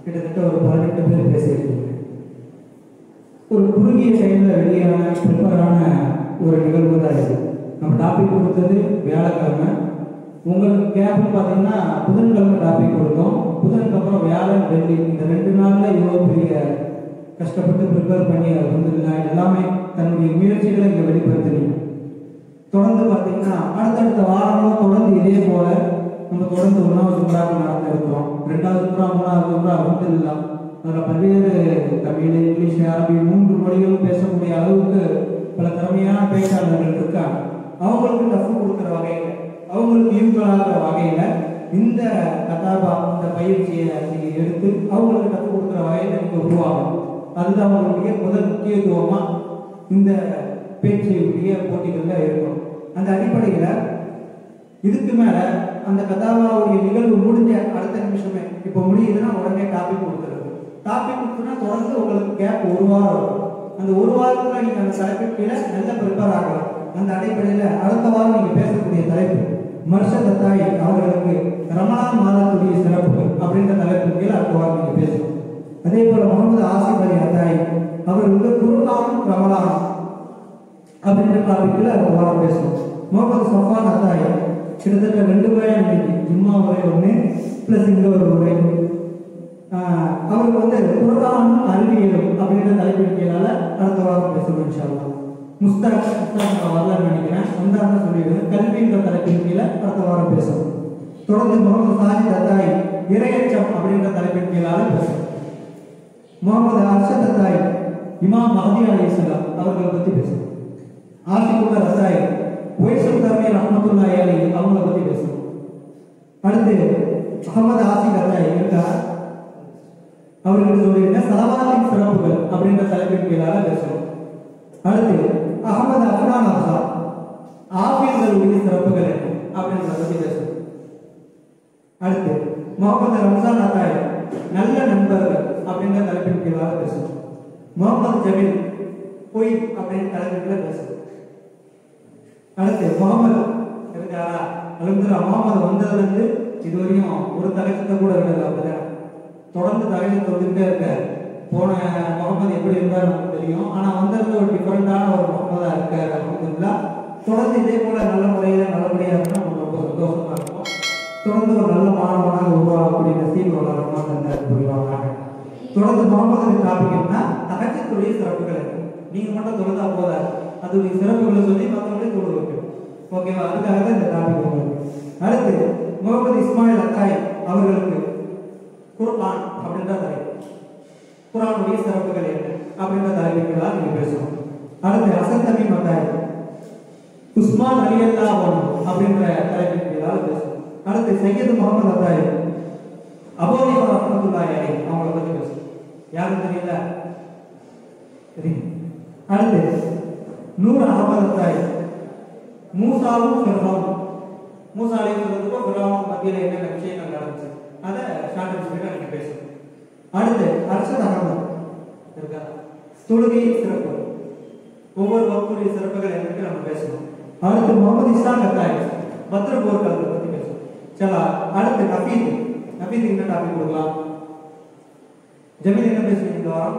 கிட்டத்தட்ட ஒரு 18 பேர் பேசியிருக்கீங்க. ஒரு குறுகிய டைமில் வெளியான ப்ரிப்பரான ஒரு நிகழ்வு தான் இது. நம்ம டாபிக் கொடுத்தது வியாழக்கிழமை. உங்களுக்கு கேப்னு பார்த்தீங்கன்னா புதன்கிழமை டாபிக் கொடுத்தோம். புதனுக்கு அப்புறம் வியாழன் வெள்ளி இந்த 2 நாளில் இவ்வளோ பெரிய கஷ்டப்பட்டு ப்ரிப்பேர் பண்ணி எல்லாமே தன்னுடைய முயற்சிகளை இங்கே வெளிப்படுத்தினீங்க. தொடர்ந்து பார்த்தீங்கன்னா அடுத்தடுத்த வாரங்களும் தொடர்ந்து இதே போல நம்ம தொடர்ந்து 1வது சுறாக நடத்த இருக்கிறோம். 2வது சுறா 3வது சுறா அல்ஹம்துலில்லாஹ் அதில் பல்வேறு தமிழ், இங்கிலீஷ், அரபி 3 மொழிகளும் பேசக்கூடிய அளவுக்கு பல திறமையான பேச்சாளர்கள் இருக்காங்க. அவங்களுக்கு டஃப் கொடுக்குற வகையில், அவங்களுக்கு யூஸ்ஃபுல்லாகிற வகையில் இந்த கதாபா இந்த பயிற்சியை நீங்கள் எடுத்து அவங்களுக்கு டஃப் கொடுக்குற வகையில் நீங்கள் உருவாகும். அதுதான் அவங்களுடைய முதல் முக்கியத்துவமாக இந்த பேச்சுடைய போட்டிகளில் இருக்கும். அந்த அடிப்படையில் இதுக்கு மேலே அந்த கதாபாவுடைய நிகழ்வு முடிஞ்ச அடுத்த நிமிஷமே இப்போ முடியுதுன்னா உடனே டாபிக் கொடுத்துருது. டாபிக் கொடுத்தோன்னா தொடர்ந்து உங்களுக்கு கேப் 1 வாரம் இருக்கும். அந்த 1 வாரத்துல நீங்க அந்த தலைப்பின் கீழே நல்ல ப்ரிப்பேர் ஆகலாம். அந்த அடிப்படையில் அடுத்த வாரம் நீங்க பேசக்கூடிய தலைப்பு மர்ஷத் தாய் அவர்களுக்கு ரமலான் மாதத்துடைய சிறப்புகள் அப்படின்ற தலைப்பின் கீழே அடுத்த வாரம் நீங்க பேசணும். அதே போல முகமது ஆசிப் அலி அத்தாய் அவர்களுக்கு குர்ஆனும் ரமலானும் அப்படின்ற டாபிக்ல அடுத்த வாரம் பேசணும். முகமது சஃபான் அத்தாய் கிட்டத்தட்ட 2 முறை ஜும்மா உரை 1 பிளஸ் இங்க ஒரு உரை. அவருக்கு வந்து குர்ஆனும் அறிவியலும் அப்படின்ற தலைப்பின் கீழால அடுத்த வாரம் பேசணும் இன்ஷா அல்லாஹ். முஸ்தாக் வரலான்னு நினைக்கிறேன், வந்தாருன்னு சொல்லிடுவேன். கல்வின்ற தலைப்பின் கீழே அடுத்த வாரம் பேசணும். தொடர்ந்து முகமது சாஜித் அத்தாய் இறையச்சம் அப்படின்ற தலைப்பின் கீழால பேசணும். முகமது அர்ஷத் அத்தாய் இமாம் மஹதி அலைஹிஸ்ஸலாம் அவர்களை பற்றி பேசணும். ஆசிகுல்லா அத்தாய் ஒய்சுல் கர்மி ரஹ்மத்துல்லாஹி அலைஹி அவங்களை பற்றி பேசணும். அடுத்து அஹமது ஆசிக் அத்தாய் இருக்கார், அவர்களுக்கு சொல்லியிருந்த சலவாத்தின் சிறப்புகள் அப்படின்ற தலைப்பின் கீழால பேசணும். அடுத்து அஹமது அஃப்னான் அப்சா ஆஃபீல்களுடைய சிறப்புகள் என்ன அப்படின்றத பற்றி பேசணும். அடுத்து முகமது ரம்சான் அத்தாய் நல்ல நண்பர்கள் அப்படின்ற தலைப்பின் கீழால பேசணும். முகமது ஜமீல் பொய் அப்படின்ற தலைப்பில் பேசணும். அடுத்து முகமது இருக்காரா அல்ஹம்துலில்லாஹ் முகமது வந்ததுலேருந்து இதுவரையும் ஒரு தலைக்கத்தை கூட விடல. அப்படிதான் தொடர்ந்து தலையில தொட்டுக்கிட்டே இருக்க. போன முகமது எப்படி இருந்தார் நமக்கு தெரியும், ஆனால் வந்திருந்து ஒரு டிஃபரெண்டான ஒரு முகமதா இருக்காரு. அல்ஹம்துலில்லாஹ் தொடர்ந்து இதே போல நல்ல முறையில் நல்லபடியாக இருந்தால் நமக்கு ரொம்ப சந்தோஷமா இருக்கும். தொடர்ந்து ஒரு நல்ல மாணவனாக உருவாகக்கூடிய நசீப் வளரமாக தந்தார் புரிவாங்க. தொடர்ந்து முகமது டாபிக் என்ன தகஜத்துடைய சிறப்புகள் இருக்கு. நீங்க மட்டும் தொழுதா போதாது, அதோடைய சிறப்புகளை சொல்லி மற்றவங்களே தொழு வைக்கணும். ஓகேவா? அதுக்காக தான் இந்த டாபிக் உங்களுக்கு. அடுத்து முகமது இஸ்மாயில் அத்தாய் அவர்களுக்கு குர்ஆன் அப்படின்ற தலைப்பு, குர்ஆனுடைய சிறப்புகள் என்ன அப்படின்ற தலைப்புகளாக நீங்க பேசணும். அடுத்து ஹசன் தமீம் அத்தாய் உஸ்மான் ரலியல்லாஹு அன்ஹு அப்படின்ற தலைப்புகளாக பேசணும். அடுத்து சையது முகமது அத்தாய் அபூ ஹனீஃபா ரஹ்மத்துல்லாஹி அலைஹி அவங்களை பற்றி பேசணும். யாரும் தெரியல? தெரியும். அடுத்து நூர் அஹமது அத்தாய் மூசாவும் ஃபிர்அவுன், மூசா அலைஹிஸ்ஸலாத்துக்கும் ஃபிர்அவுனுக்கும் மத்தியில் என்னென்ன விஷயங்கள் நடந்துச்சு அதை ஷார்ட் அண்ட் ஸ்வீட்டா நீங்க பேசணும். அடுத்து அர்ஷத் அஹமது இருக்கா தொழுகையின் சிறப்பு, ஒவ்வொரு வகுப்புடைய சிறப்புகள் என்னன்னு நம்ம பேசணும். அடுத்து முகமது இஸ்லாம் அத்தாய் பத்ர போர்க்களத்தை பற்றி பேசணும். சலா அடுத்து நபீத் என்ன டாபிக் கொடுக்கலாம்? ஜமீல் என்ன பேசுவீங்க இந்த வாரம்?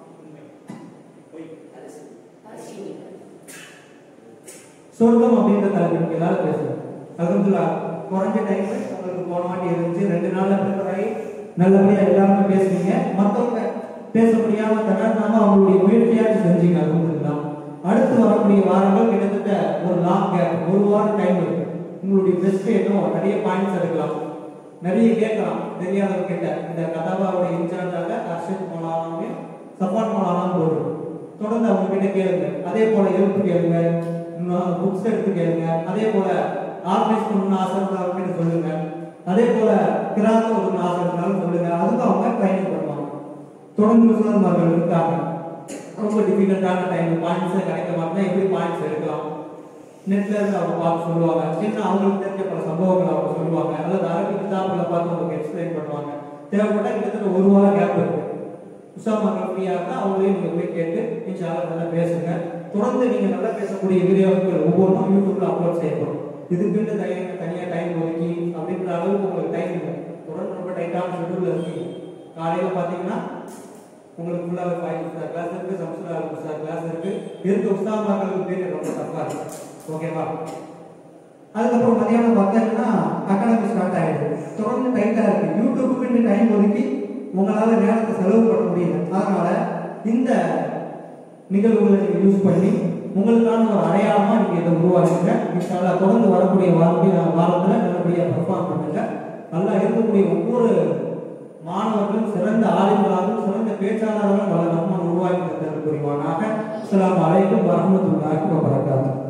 சொர்க்கம் அப்படின்ற தலைப்பின் கீழால பேசணும். அல்ஹம்துலில்லாஹ் குறைஞ்ச டைம் உங்களுக்கு போன வாட்டி இருந்துச்சு. 2 நாள்ல ப்ரிப்பேர் ஆகி நல்லபடியா எல்லாருமே பேசுவீங்க. மற்றவங்க பேச முடியாம தன்னாம அவங்களுடைய முயற்சியாச்சு செஞ்சீங்க. அல்ஹம்துலில்லாஹ் அடுத்து வரக்கூடிய வாரங்கள் கிட்டத்தட்ட ஒரு லாங் கேப், 1 வாரம் டைம் இருக்கு. உங்களுடைய பெஸ்ட் இன்னும் நிறைய பாயிண்ட்ஸ் எடுக்கலாம், நிறைய கேட்கலாம் தெரியாதவங்க கிட்ட. இந்த கதாபாவுடைய இன்சார்ஜாக அர்ஷத் மௌலானாவே சஃபான் மௌலானான்னு போடுறோம். தொடர்ந்து அவங்க கிட்ட கேளுங்க. அதே போல எழுத்து கேளுங்க, புக்ஸ் எடுத்து கேளுங்க. அதே போல ஆர்கனைஸ் பண்ணணும்னு ஆசை இருந்தாலும் சொல்லுங்க. அதே போல கிராம ஒரு ஆசை இருந்தாலும் சொல்லுங்க. அதுக்கு அவங்க ட்ரைனிங் பண்ணுவாங்க. தொடர்ந்து உஸ்தாதுமார்கள் இருக்காங்க. ரொம்ப டிஃபிகல்ட்டான டைம், பாயிண்ட்ஸே கிடைக்க மாட்டேன்னா எப்படி பாயிண்ட்ஸ் எடுக்கலாம் நெட்ல இருந்து அவங்க பார்த்து சொல்லுவாங்க. ஏன்னா அவங்களுக்கு தெரிஞ்ச பல சம்பவங்கள் அவங்க சொல்லுவாங்க. அல்லது அரபி கிதாபில் பார்த்து உங்களுக்கு எக்ஸ்பிளைன் பண்ணுவாங்க. தேவைப்பட்டா கிட்டத்தட்ட 1 வாரம் கேப் இருக்கு. உஸ்தாதுமார்கள் ஃப்ரீயா இருந்தால் அவங்களையும் நீங்க போய் கேட்டு இன்ஷா அல்லாஹ் நல்லா பேசுங்க. தொடர்ந்து நீங்க நல்லா பேசக்கூடிய வீடியோக்கள் ஒவ்வொன்றும் யூடியூப்ல அப்லோட் செய்யப்படும். இதுக்குன்னு தனியாக டைம் ஒதுக்கி அப்படின்ற அளவுக்கு உங்களுக்கு டைம் இல்லை. தொடர்ந்து ரொம்ப டைட்டான ஷெட்யூல்ல இருக்கீங்க. காலையில் பார்த்தீங்கன்னா உங்களுக்கு ஃபுல்லாக ஃபைவ் உஸ்தாத் கிளாஸ் இருக்குது, சம்சுல்லா உஸ்தாத் கிளாஸ் இருக்க உஸ்தாமார்களுக்கு பேர் ரொம்ப தப்பாக இருக்கு. ஓகேவா? அதுக்கப்புறம் மதியானம் பார்த்தீங்கன்னா அகாடமி ஸ்டார்ட் ஆகிடுது. தொடர்ந்து டைட்டாக இருக்குது. யூடியூபுக்கு டைம் ஒதுக்கி உங்களால் நேரத்தை செலவு பண்ண முடியல. அதனால இந்த நிகழ்வுகளை நீங்கள் யூஸ் பண்ணி உங்களுக்கான ஒரு அடையாளமாக நீங்கள் இதை உருவாக்குங்க. இன்ஷா தொடர்ந்து வரக்கூடிய வாரத்தில் நல்லபடியாக பெர்ஃபார்ம் பண்ணுங்க. நல்லா இருக்கக்கூடிய ஒவ்வொரு மாணவர்களும் சிறந்த ஆளுங்களாகவும் சிறந்த பேச்சாளர்களும் வள நம்ம உருவாக்கி தர புரிவானாக. அஸ்ஸலாமு அலைக்கும் வரஹ்மத்துல்லாஹி வபரகாத்துஹு.